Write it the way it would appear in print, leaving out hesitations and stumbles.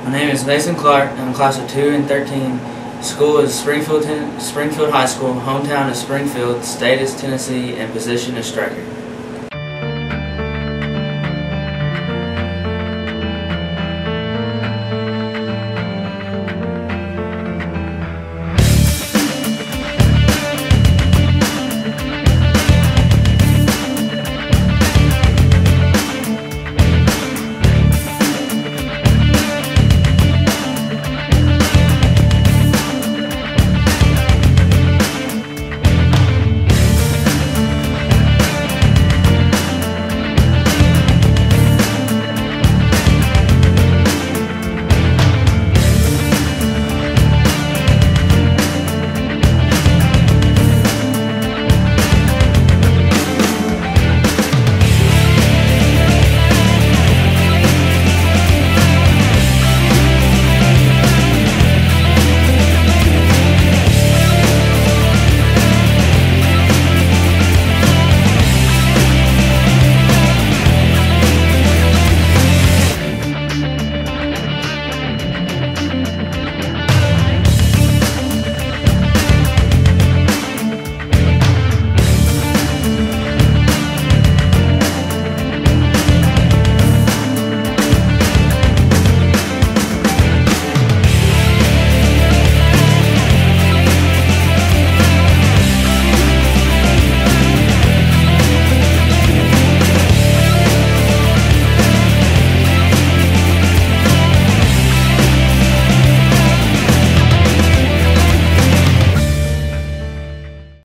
My name is Mason Clark. I'm class of 2 and 13. School is Springfield High School. Hometown is Springfield. State is Tennessee, and position is striker.